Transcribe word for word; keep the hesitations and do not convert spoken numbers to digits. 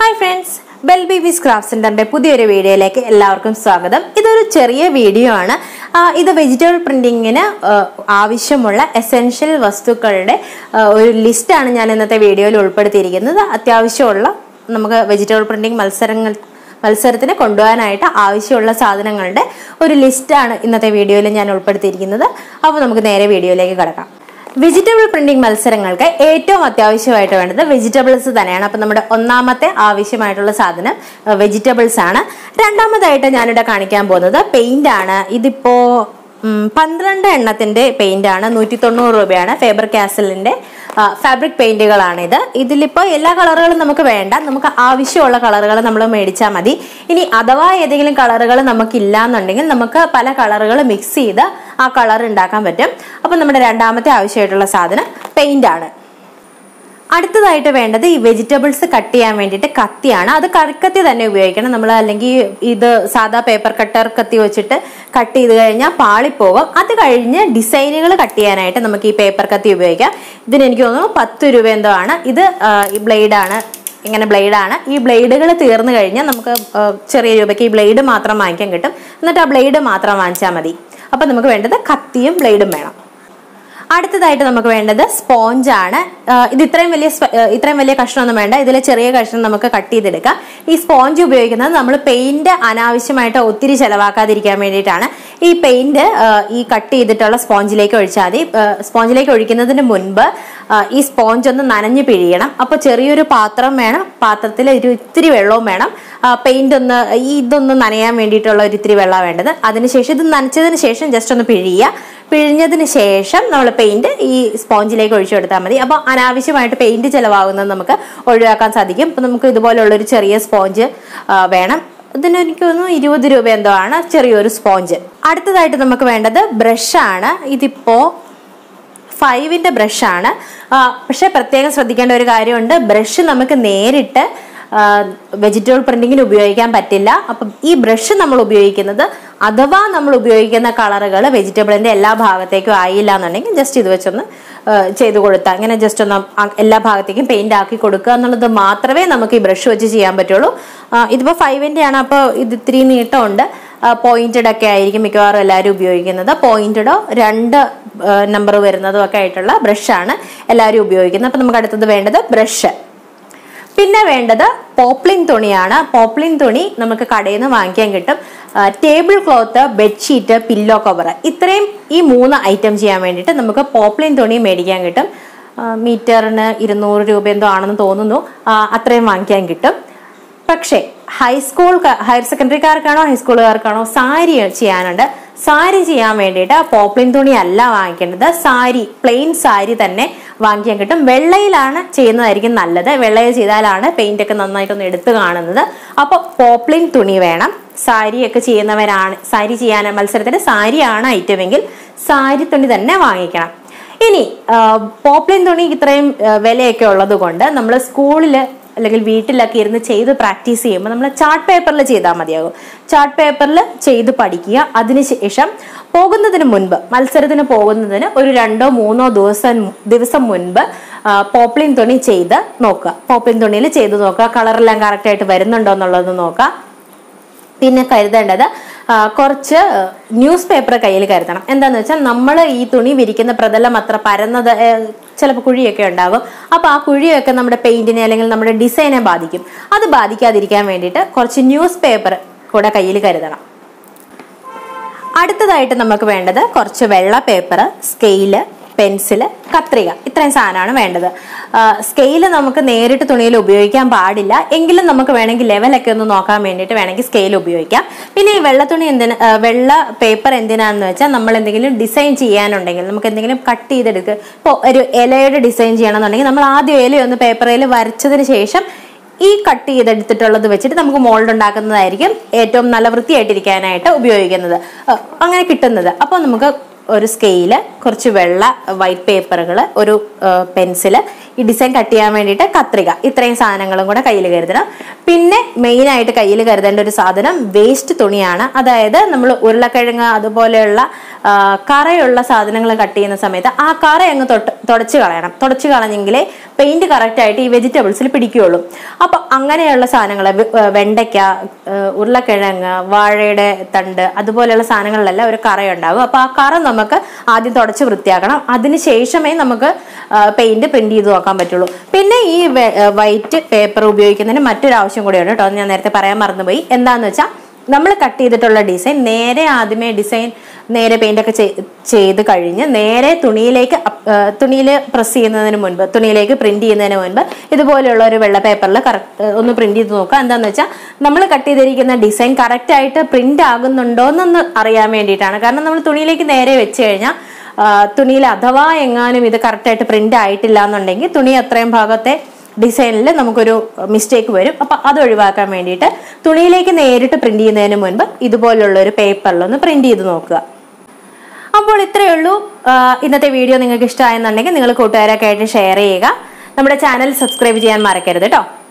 Hi friends, Bell Babies Craft Center's പുതിയൊരു വീഡിയോയിലേക്ക് എല്ലാവർക്കും സ്വാഗതം. ഇതൊരു ചെറിയ വീഡിയോ ആണ്. ഇത് വെജിറ്റബിൾ പ്രിന്റിങ്ങിന് ആവശ്യമുള്ള എസെൻഷ്യൽ വസ്തുക്കളുടെ ഒരു ലിസ്റ്റ് ആണ് ഞാൻ ഇന്നത്തെ വീഡിയോയിൽ ഉൾപ്പെടുത്തിയിരിക്കുന്നത്. അത്യാവശ്യമുള്ള നമുക്ക് വെജിറ്റബിൾ പ്രിന്റിംഗ് മത്സരങ്ങൾ മത്സരത്തിന് കൊണ്ടുപോകാനായിട്ട് ആവശ്യമുള്ള സാധനങ്ങളുടെ ഒരു ലിസ്റ്റ് ആണ് ഇന്നത്തെ വീഡിയോയിൽ ഞാൻ ഉൾപ്പെടുത്തിയിരിക്കുന്നത്. അപ്പോൾ നമുക്ക് നേരെ വീഡിയോയിലേക്ക് കടക്കാം. വെജിറ്റബിൾ പ്രിന്റിംഗ് മത്സരങ്ങൾക്ക് ഏറ്റവും അത്യാവശ്യമായിട്ട് വേണ്ടത് വെജിറ്റബിൾസ് തന്നെയാണ്. അപ്പം നമ്മുടെ ഒന്നാമത്തെ ആവശ്യമായിട്ടുള്ള സാധനം വെജിറ്റബിൾസ് ആണ്. രണ്ടാമതായിട്ട് ഞാനിവിടെ കാണിക്കാൻ പോകുന്നത് പെയിന്റ് ആണ്. ഇതിപ്പോ പന്ത്രണ്ട് എണ്ണത്തിന്റെ പെയിന്റ് ആണ്. നൂറ്റി തൊണ്ണൂറ് രൂപയാണ്. ഫേബർ കാസലിന്റെ ഫാബ്രിക് പെയിന്റുകളാണിത്. ഇതിലിപ്പോൾ എല്ലാ കളറുകളും നമുക്ക് വേണ്ട, നമുക്ക് ആവശ്യമുള്ള കളറുകൾ നമ്മൾ മേടിച്ചാൽ മതി. ഇനി അഥവാ ഏതെങ്കിലും കളറുകൾ നമുക്കില്ല എന്നുണ്ടെങ്കിൽ നമുക്ക് പല കളറുകൾ മിക്സ് ചെയ്ത് ആ കളർ ഉണ്ടാക്കാൻ പറ്റും. അപ്പം നമ്മുടെ രണ്ടാമത്തെ ആവശ്യമായിട്ടുള്ള സാധനം പെയിന്റ് ആണ്. അടുത്തതായിട്ട് വേണ്ടത് ഈ വെജിറ്റബിൾസ് കട്ട് ചെയ്യാൻ വേണ്ടിയിട്ട് കത്തിയാണ്. അത് കറിക്കത്തി തന്നെ ഉപയോഗിക്കണം നമ്മൾ, അല്ലെങ്കിൽ ഇത് സാധാ പേപ്പർ കട്ടർ കത്തി വെച്ചിട്ട് കട്ട് ചെയ്ത് കഴിഞ്ഞാൽ പാളിപ്പോകും. അത് കഴിഞ്ഞ് ഡിസൈനുകൾ കട്ട് ചെയ്യാനായിട്ട് നമുക്ക് ഈ പേപ്പർ കത്തി ഉപയോഗിക്കാം. ഇതിന് എനിക്ക് തോന്നുന്നു പത്ത് രൂപ എന്തോ ആണ്. ഇത് ഈ ബ്ലേഡാണ്, ഇങ്ങനെ ബ്ലേഡാണ്. ഈ ബ്ലേഡുകൾ തീർന്നു കഴിഞ്ഞാൽ നമുക്ക് ചെറിയ രൂപയ്ക്ക് ഈ ബ്ലേഡ് മാത്രം വാങ്ങിക്കാൻ കിട്ടും. എന്നിട്ട് ആ ബ്ലേഡ് മാത്രം വാങ്ങിച്ചാൽ മതി. അപ്പം നമുക്ക് വേണ്ടത് കത്തിയും ബ്ലേഡും വേണം. അടുത്തതായിട്ട് നമുക്ക് വേണ്ടത് സ്പോഞ്ചാണ്. ഇത് ഇത്രയും വലിയ ഇത്രയും വലിയ കഷ്ണമൊന്നും വേണ്ട, ഇതിലെ ചെറിയ കഷ്ണം നമുക്ക് കട്ട് ചെയ്തെടുക്കാം. ഈ സ്പോഞ്ച് ഉപയോഗിക്കുന്നത് നമ്മൾ പെയിന്റ് അനാവശ്യമായിട്ട് ഒത്തിരി ചെലവാക്കാതിരിക്കാൻ വേണ്ടിയിട്ടാണ്. ഈ പെയിന്റ് ഈ കട്ട് ചെയ്തിട്ടുള്ള സ്പോഞ്ചിലേക്ക് ഒഴിച്ചാൽ മതി. സ്പോഞ്ചിലേക്ക് ഒഴിക്കുന്നതിന് മുൻപ് ഈ സ്പോഞ്ച് ഒന്ന് നനഞ്ഞു പിഴിയണം. അപ്പോൾ ചെറിയൊരു പാത്രം വേണം, പാത്രത്തിൽ ഒരു ഇത്തിരി വെള്ളവും വേണം. പെയിന്റ് ഒന്ന് ഈ ഇതൊന്ന് നനയാൻ വേണ്ടിയിട്ടുള്ള ഒരു ഇത്തിരി വെള്ളമാണ് വേണ്ടത്. അതിനുശേഷം ഇത് നനച്ചതിന് ശേഷം ജസ്റ്റ് ഒന്ന് പിഴിയുക. പിഴിഞ്ഞതിന് ശേഷം നമ്മൾ പെയിന്റ് ഈ സ്പോഞ്ചിലേക്ക് ഒഴിച്ചു കൊടുത്താൽ മതി. അപ്പോൾ അനാവശ്യമായിട്ട് പെയിന്റ് ചിലവാകുന്നത് നമുക്ക് ഒഴിവാക്കാൻ സാധിക്കും. അപ്പം നമുക്ക് ഇതുപോലുള്ളൊരു ചെറിയ സ്പോഞ്ച് വേണം. ഇതിന് എനിക്ക് തോന്നുന്നു ഇരുപത് രൂപ എന്തോ ആണ് ചെറിയൊരു സ്പോഞ്ച്. അടുത്തതായിട്ട് നമുക്ക് വേണ്ടത് ബ്രഷാണ്. ഇതിപ്പോ ഫൈവിന്റെ ബ്രഷാണ്. പക്ഷെ പ്രത്യേകം ശ്രദ്ധിക്കേണ്ട ഒരു കാര്യമുണ്ട്, ബ്രഷ് നമുക്ക് നേരിട്ട് വെജിറ്റബിൾ പ്രിന്റിങ്ങിന് ഉപയോഗിക്കാൻ പറ്റില്ല. അപ്പം ഈ ബ്രഷ് നമ്മൾ ഉപയോഗിക്കുന്നത് അഥവാ നമ്മൾ ഉപയോഗിക്കുന്ന കളറുകൾ വെജിറ്റബിളിന്റെ എല്ലാ ഭാഗത്തേക്കും ആയില്ല എന്നുണ്ടെങ്കിൽ ജസ്റ്റ് ഇത് വെച്ചൊന്ന് ചെയ്ത് കൊടുത്താൽ, ഇങ്ങനെ ജസ്റ്റ് ഒന്ന് എല്ലാ ഭാഗത്തേക്കും പെയിന്റ് ആക്കി കൊടുക്കുക എന്നുള്ളത് മാത്രമേ നമുക്ക് ഈ ബ്രഷ് വെച്ച് ചെയ്യാൻ പറ്റുള്ളൂ. ഇതിപ്പോൾ ഫൈവിന്റെ ആണ്, അപ്പോൾ ഇത് ഇത്തിരി നീട്ടമുണ്ട്. പോയിന്റഡ് ഒക്കെ ആയിരിക്കും മിക്കവാറും എല്ലാവരും ഉപയോഗിക്കുന്നത്. പോയിന്റഡോ രണ്ട് നമ്പർ വരുന്നതും ഒക്കെ ആയിട്ടുള്ള ബ്രഷാണ് എല്ലാവരും ഉപയോഗിക്കുന്നത്. അപ്പം നമുക്ക് അടുത്തത് വേണ്ടത് ബ്രഷ്. പിന്നെ വേണ്ടത് പോപ്ലിൻ തുണിയാണ്. പോപ്ലിൻ തുണി നമുക്ക് കടയിൽ നിന്ന് വാങ്ങിക്കാൻ കിട്ടും. Table cloth, bedsheet, pillow cover, ഇത്രയും ഈ മൂന്ന് ഐറ്റം ചെയ്യാൻ വേണ്ടിയിട്ട് നമുക്ക് പോപ്ലിൻ തുണി മേടിക്കാൻ കിട്ടും. മീറ്ററിന് ഇരുന്നൂറ് രൂപ എന്തോ ആണെന്ന് തോന്നുന്നു. അത്രയും വാങ്ങിക്കാൻ കിട്ടും. പക്ഷേ ഹൈസ്കൂൾ ഹയർ സെക്കൻഡറിക്കാർക്കാണോ ഹൈസ്കൂളുകാർക്കാണോ സാരി ചെയ്യാനുണ്ട്. സാരി ചെയ്യാൻ വേണ്ടിയിട്ട് പോപ്ലിൻ തുണി അല്ല വാങ്ങിക്കേണ്ടത്, സാരി പ്ലെയിൻ സാരി തന്നെ വാങ്ങിക്കാൻ കിട്ടും. വെള്ളയിലാണ് ചെയ്യുന്നതായിരിക്കും നല്ലത്. വെള്ളയിൽ ചെയ്താലാണ് പെയിന്റ് ഒക്കെ നന്നായിട്ടൊന്ന് എടുത്തു കാണുന്നത്. അപ്പോൾ പോപ്ലിൻ തുണി വേണം. സാരിയൊക്കെ ചെയ്യുന്നവരാണ്, സാരി ചെയ്യാൻ മത്സരത്തിന് സാരിയാണ് ഐറ്റമെങ്കിൽ സാരി തുണി തന്നെ വാങ്ങിക്കണം. ഇനി പോപ്ലിൻ തുണി ഇത്രയും വിലയൊക്കെ ഉള്ളത് കൊണ്ട് നമ്മൾ സ്കൂളിൽ അല്ലെങ്കിൽ വീട്ടിലൊക്കെ ഇരുന്ന് ചെയ്ത് പ്രാക്ടീസ് ചെയ്യുമ്പോൾ നമ്മൾ ചാർട്ട് പേപ്പറിൽ ചെയ്താൽ മതിയാകും. ചാർട്ട് പേപ്പറിൽ ചെയ്ത് പഠിക്കുക. അതിനുശേഷം പോകുന്നതിന് മുൻപ്, മത്സരത്തിന് പോകുന്നതിന് ഒരു രണ്ടോ മൂന്നോ ദിവസം ദിവസം മുൻപ് പോപ്ലിൻ തുണി ചെയ്ത് നോക്കുക. പോപ്ലിൻ തുണിയിൽ ചെയ്ത് നോക്കുക, കളറെല്ലാം കറക്റ്റായിട്ട് വരുന്നുണ്ടോ എന്നുള്ളത് നോക്കുക. പിന്നെ കരുതേണ്ടത് കുറച്ച് ന്യൂസ് പേപ്പർ കയ്യിൽ കരുതണം. എന്താന്ന് വെച്ചാൽ നമ്മൾ ഈ തുണി വിരിക്കുന്ന പ്രതലം അത്ര പരന്നത്, ചിലപ്പോൾ കുഴിയൊക്കെ ഉണ്ടാകും. അപ്പോൾ ആ കുഴിയൊക്കെ നമ്മുടെ പെയിന്റിനെ അല്ലെങ്കിൽ നമ്മുടെ ഡിസൈനെ ബാധിക്കും. അത് ബാധിക്കാതിരിക്കാൻ വേണ്ടിയിട്ട് കുറച്ച് ന്യൂസ് പേപ്പർ കൂടെ കയ്യിൽ കരുതണം. അടുത്തതായിട്ട് നമുക്ക് വേണ്ടത് കുറച്ച് വെള്ള പേപ്പർ, സ്കെയില്, പെൻസില്, കത്രിക, ഇത്രയും സാധനമാണ് വേണ്ടത്. സ്കെയില് നമുക്ക് നേരിട്ട് തുണിയിൽ ഉപയോഗിക്കാൻ പാടില്ല, എങ്കിലും നമുക്ക് വേണമെങ്കിൽ ലെവലൊക്കെ ഒന്ന് നോക്കാൻ വേണ്ടിയിട്ട് വേണമെങ്കിൽ സ്കെയിൽ ഉപയോഗിക്കാം. പിന്നെ ഈ വെള്ള തുണി എന്തിനാ, വെള്ള പേപ്പർ എന്തിനാണെന്ന് വെച്ചാൽ നമ്മൾ എന്തെങ്കിലും ഡിസൈൻ ചെയ്യാനുണ്ടെങ്കിൽ, നമുക്ക് എന്തെങ്കിലും കട്ട് ചെയ്തെടുക്കുക, ഇപ്പോൾ ഒരു ഇലയുടെ ഡിസൈൻ ചെയ്യണമെന്നുണ്ടെങ്കിൽ നമ്മൾ ആദ്യം ഇലയൊന്ന് പേപ്പറിൽ വരച്ചതിന് ശേഷം ഈ കട്ട് ചെയ്തെടുത്തിട്ടുള്ളത് വെച്ചിട്ട് നമുക്ക് മോൾഡ് ഉണ്ടാക്കുന്നതായിരിക്കും ഏറ്റവും നല്ല വൃത്തിയായിട്ടിരിക്കാനായിട്ട് ഉപയോഗിക്കുന്നത്, അങ്ങനെ കിട്ടുന്നത്. അപ്പോൾ നമുക്ക് ഒരു സ്കെയില്, കുറച്ച് വെള്ള വൈറ്റ് പേപ്പറുകൾ, ഒരു പെൻസില്, ഈ ഡിസൈൻ കട്ട് ചെയ്യാൻ വേണ്ടിയിട്ട് കത്രിക, ഇത്രയും സാധനങ്ങളും കൂടെ കയ്യിൽ കരുതണം. പിന്നെ മെയിൻ ആയിട്ട് കയ്യിൽ കരുതേണ്ട ഒരു സാധനം വേസ്റ്റ് തുണിയാണ്. അതായത് നമ്മൾ ഉരുളക്കിഴങ്ങ് അതുപോലെയുള്ള കറയുള്ള സാധനങ്ങൾ കട്ട് ചെയ്യുന്ന സമയത്ത് ആ കറ അങ്ങ് തൊട്ട് തുടച്ച് കളയണം. തുടച്ച് കളഞ്ഞെങ്കിലേ പെയിന്റ് കറക്റ്റ് ആയിട്ട് ഈ വെജിറ്റബിൾസിൽ പിടിക്കുകയുള്ളൂ. അപ്പൊ അങ്ങനെയുള്ള സാധനങ്ങൾ, വെണ്ടയ്ക്ക, ഉരുളക്കിഴങ്ങ്, വാഴയുടെ തണ്ട് അതുപോലെയുള്ള സാധനങ്ങളിലെല്ലാം ഒരു കറയുണ്ടാകും. അപ്പൊ ആ കറ നമുക്ക് ആദ്യം തുടച്ച് വൃത്തിയാക്കണം. അതിനുശേഷമേ നമുക്ക് പെയിന്റ് പ്രിന്റ് ചെയ്ത് നോക്കാൻ പറ്റുള്ളൂ. പിന്നെ ഈ വൈറ്റ് പേപ്പർ ഉപയോഗിക്കുന്നതിന് മറ്റൊരു ആവശ്യം കൂടിയുണ്ട് കേട്ടോ, ഞാൻ നേരത്തെ പറയാൻ മറന്നുപോയി. എന്താന്ന് വെച്ചാൽ നമ്മൾ കട്ട് ചെയ്തിട്ടുള്ള ഡിസൈൻ നേരെ ആദ്യമേ ഡിസൈൻ നേരെ പെയിന്റ് ഒക്കെ ചെയ്ത് കഴിഞ്ഞ് നേരെ തുണിയിലേക്ക് തുണിയിൽ പ്രസ് ചെയ്യുന്നതിന് മുൻപ്, തുണിയിലേക്ക് പ്രിന്റ് ചെയ്യുന്നതിന് മുൻപ് ഇതുപോലെയുള്ള ഒരു വെള്ള പേപ്പറിൽ കറക്റ്റ് ഒന്ന് പ്രിന്റ് ചെയ്ത് നോക്കുക. എന്താന്ന് വെച്ചാൽ നമ്മൾ കട്ട് ചെയ്തിരിക്കുന്ന ഡിസൈൻ കറക്റ്റ് ആയിട്ട് പ്രിന്റ് ആകുന്നുണ്ടോ എന്നൊന്ന് അറിയാൻ വേണ്ടിയിട്ടാണ്. കാരണം നമ്മൾ തുണിയിലേക്ക് നേരെ വെച്ച് കഴിഞ്ഞാൽ തുണിയിൽ അഥവാ എങ്ങാനും ഇത് കറക്റ്റായിട്ട് പ്രിന്റ് ആയിട്ടില്ല എന്നുണ്ടെങ്കിൽ തുണി അത്രയും ഭാഗത്തെ ഡിസൈനിൽ നമുക്കൊരു മിസ്റ്റേക്ക് വരും. അപ്പൊ അത് ഒഴിവാക്കാൻ വേണ്ടിയിട്ട് തുണിയിലേക്ക് നേരിട്ട് പ്രിന്റ് ചെയ്യുന്നതിന് മുൻപ് ഇതുപോലുള്ള ഒരു പേപ്പറിലൊന്ന് പ്രിന്റ് ചെയ്ത് നോക്കുക. അപ്പോൾ ഇത്രയേ ഉള്ളൂ. ഇന്നത്തെ വീഡിയോ നിങ്ങൾക്ക് ഇഷ്ടമായെന്നുണ്ടെങ്കിൽ നിങ്ങൾ കൂട്ടുകാരൊക്കെ ആയിട്ട് ഷെയർ ചെയ്യുക. നമ്മുടെ ചാനൽ സബ്സ്ക്രൈബ് ചെയ്യാൻ മറക്കരുത് കേട്ടോ.